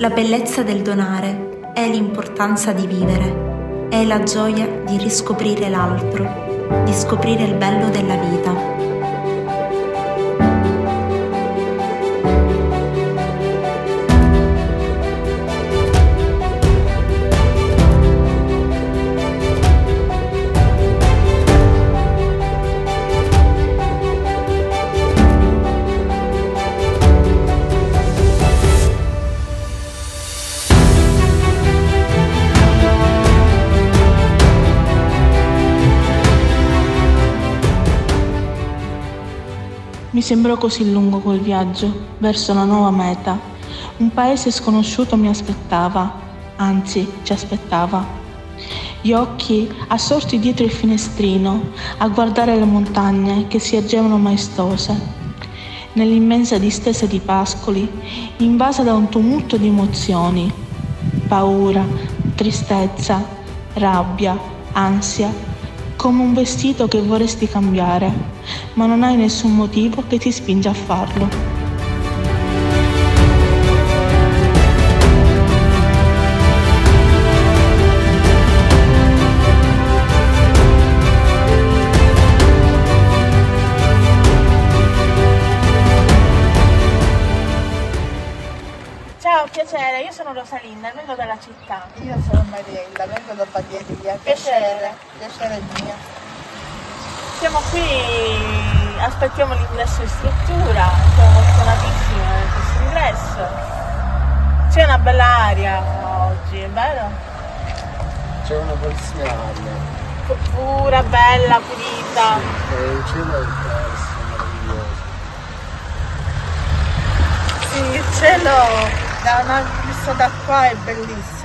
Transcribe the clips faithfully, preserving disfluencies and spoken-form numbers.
La bellezza del donare è l'importanza di vivere, è la gioia di riscoprire l'altro, di scoprire il bello della vita. Mi sembrò così lungo quel viaggio verso una nuova meta. Un paese sconosciuto mi aspettava, anzi ci aspettava. Gli occhi assorti dietro il finestrino a guardare le montagne che si ergevano maestose. Nell'immensa distesa di pascoli, invasa da un tumulto di emozioni, paura, tristezza, rabbia, ansia, come un vestito che vorresti cambiare, ma non hai nessun motivo che ti spinge a farlo. Ciao, piacere, io sono Rosalinda e vengo dalla città. Io sono Mariella, vengo da Bagheria. Piacere. Piacere mio. Siamo qui, aspettiamo l'ingresso in struttura, siamo fortunatissimi per questo ingresso. C'è una bella aria oggi, è vero? C'è una bellissima aria. Pura, bella, pulita. Sì, e il cielo è meraviglioso. Sì, il cielo da una vista da qua è bellissimo.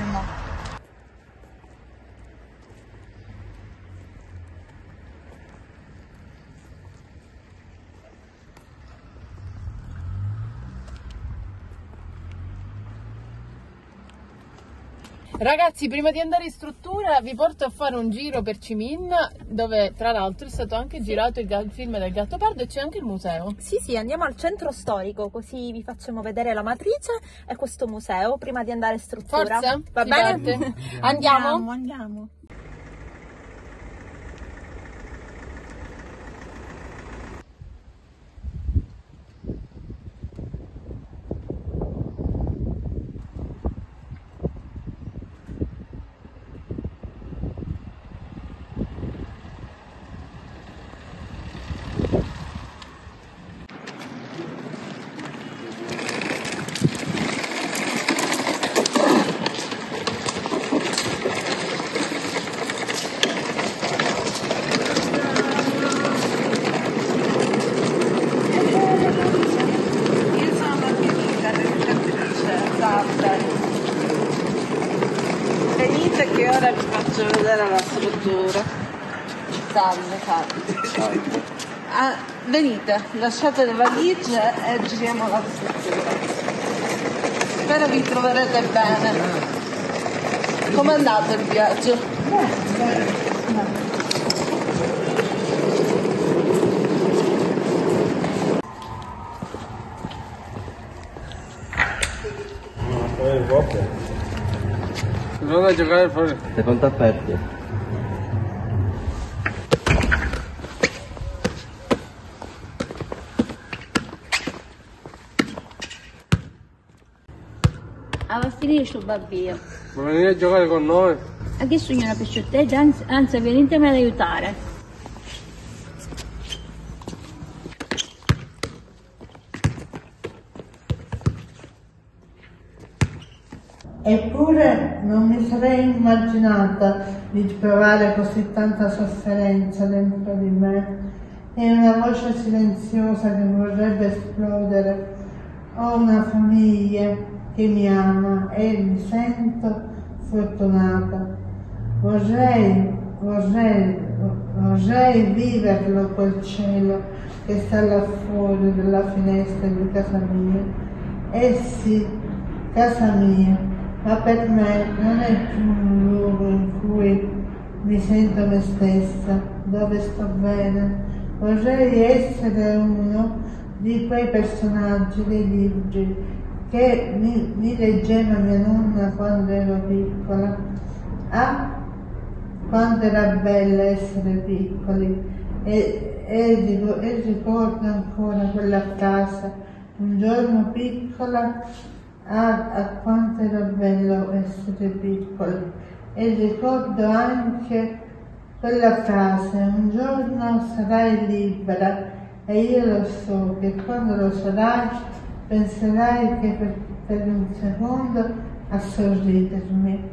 Ragazzi, prima di andare in struttura vi porto a fare un giro per Cimin, dove tra l'altro è stato anche girato il, il film del Gattopardo e c'è anche il museo. Sì, sì, andiamo al centro storico, così vi facciamo vedere la matrice e questo museo prima di andare in struttura. Forza? Va Si bene? parte? Andiamo? Andiamo, andiamo. Venite che ora vi faccio vedere la struttura. Salve, salve. Ah, venite, lasciate le valigie e giriamo la struttura. Spero vi troverete bene. Com'è andato il viaggio? Bene. Non da giocare fuori. Le conto aperti. Ah, va a finire sto babbio. Vuoi venire a giocare con noi? A che sogno una pesciotteggia? Anzi, anzi venitemi ad aiutare. Eppure non mi sarei immaginata di provare così tanta sofferenza dentro di me. È una voce silenziosa che vorrebbe esplodere. Ho una famiglia che mi ama e mi sento fortunata. Vorrei, vorrei, vorrei viverlo quel cielo che sta là fuori dalla finestra di casa mia. Eh sì, casa mia. Ma per me non è più un luogo in cui mi sento me stessa, dove sto bene. Vorrei essere uno di quei personaggi dei libri che mi, mi leggeva mia nonna quando ero piccola. Ah, quanto era bella essere piccoli, e, e, e ricordo ancora quella frase, un giorno piccola, ah, a quanto era bello essere piccoli, e ricordo anche quella frase, un giorno sarai libera, e io lo so che quando lo sarai penserai che per, per un secondo a sorridermi.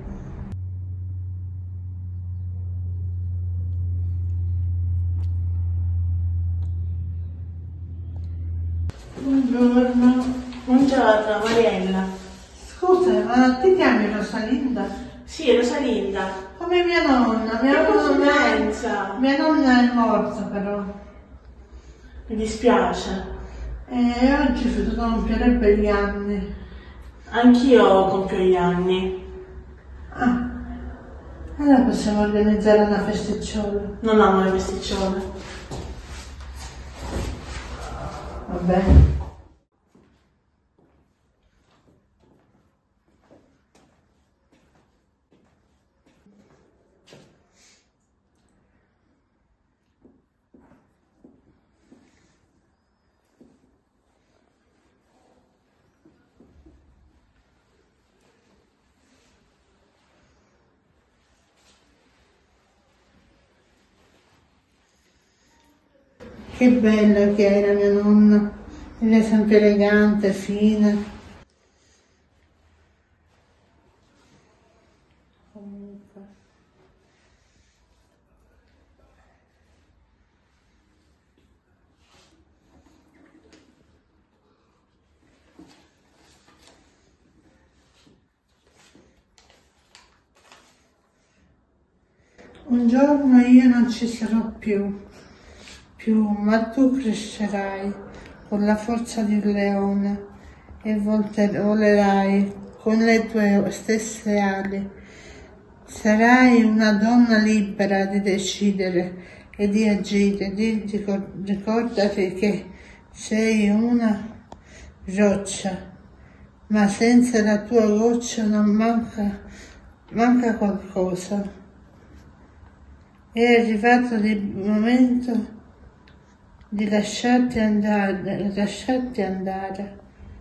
Buongiorno. Buongiorno, Mariella. Scusa, ma ti chiami Rosalinda? Sì, Rosalinda. Come mia nonna, mia Che nonna, coincidenza. mia nonna è morta però. Mi dispiace. E oggi si compierebbe gli anni. Anch'io compio gli anni. Ah, allora possiamo organizzare una festicciola. Non amo le festicciole. Va bene. Che bella che era mia nonna, era sempre elegante, fine. Comunque. Un giorno io non ci sarò più. Più, ma tu crescerai con la forza di un leone e volerai con le tue stesse ali. Sarai una donna libera di decidere e di agire. Di, di, ricordati che sei una roccia, ma senza la tua roccia non manca, manca qualcosa. È arrivato il momento di lasciarti andare, lasciarti andare.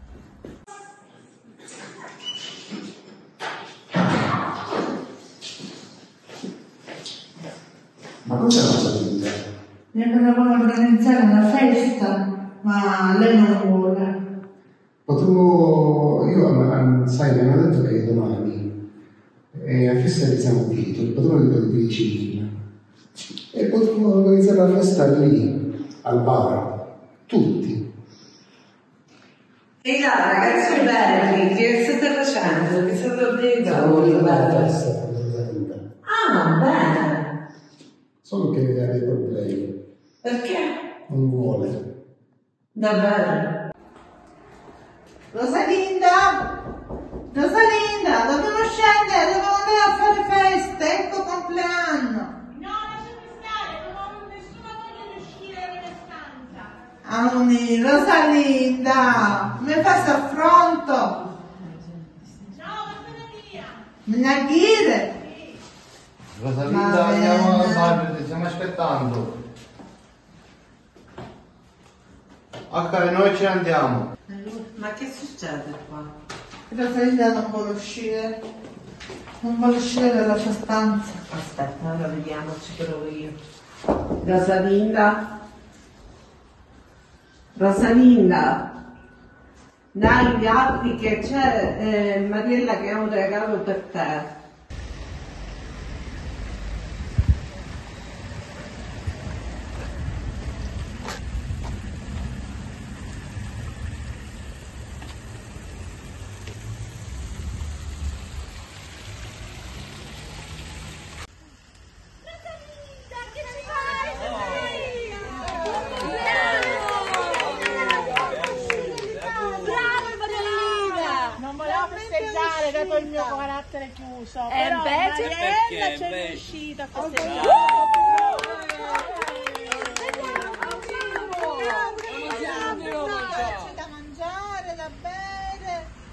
Ma cosa Rosalinda? Ne volevamo organizzare una festa, ma lei non vuole. Potremmo, io, sai, mi hanno detto che domani è a festa di San Vito, il patrono di Pellicina, e potremmo organizzare la festa lì, al bar, tutti. E là, ragazzi belli, che state facendo? Che state organizzando? Stiamo organizzando la festa per Rosalinda. Ah, bene. Solo che ha dei problemi. Perché? Non vuole. Davvero? Rosalinda! Rosalinda, dobbiamo scendere, dobbiamo andare a fare feste, ecco compleanno. Auni, Rosalinda, mi fai sto affronto? No, vattene via! Me ne dire? Rosalinda, andiamo al bar, ti stiamo aspettando. Ok, noi ci andiamo. Ma che succede qua? Rosalinda non vuole uscire, non vuole uscire dalla sua stanza. Aspetta, allora vediamoci provo io. Rosalinda? Rosalinda? Dai gli altri che c'è eh, Mariella che ha un regalo per te. Dato il mio carattere chiuso, e però invece Mariella c'è riuscita a festeggiare. C'è da mangiare, da bere,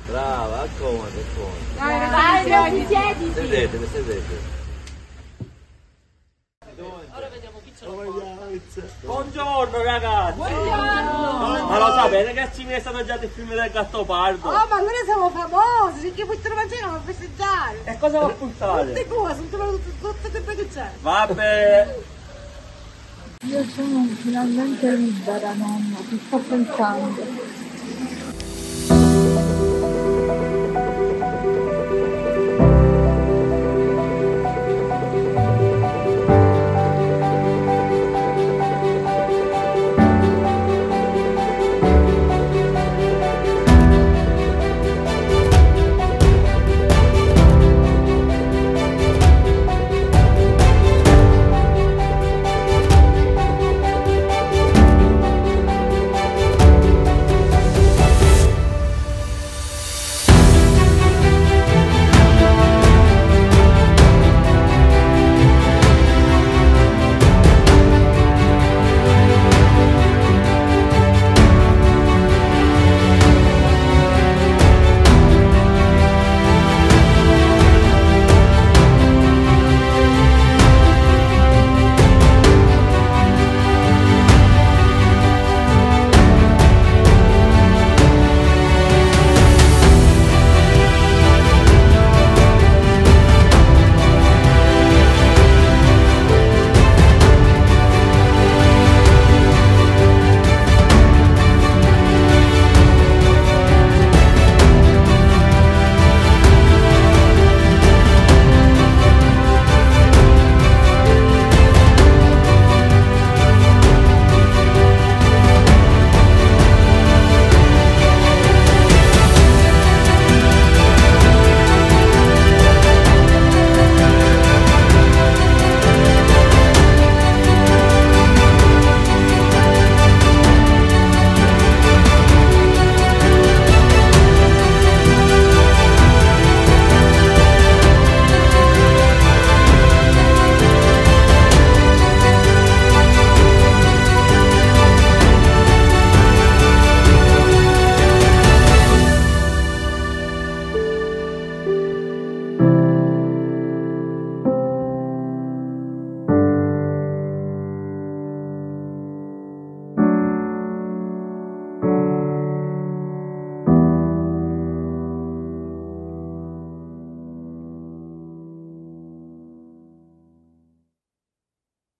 Brava, accomoda, accomoda. Dai, dai, siediti. Sedetevi, sedetevi. Ora vediamo chi ce lo Buongiorno ragazzi! Buongiorno! Ma lo sapete che ci è stato già il film del Gattopardo? Oh, ma allora siamo famosi, perché poi te lo mangiamo a festeggiare. E cosa vuoi portare? Tutte cose, tutte, tutte, tutte che c'è. Vabbè! Io sono finalmente libera, nonna, ti sto pensando.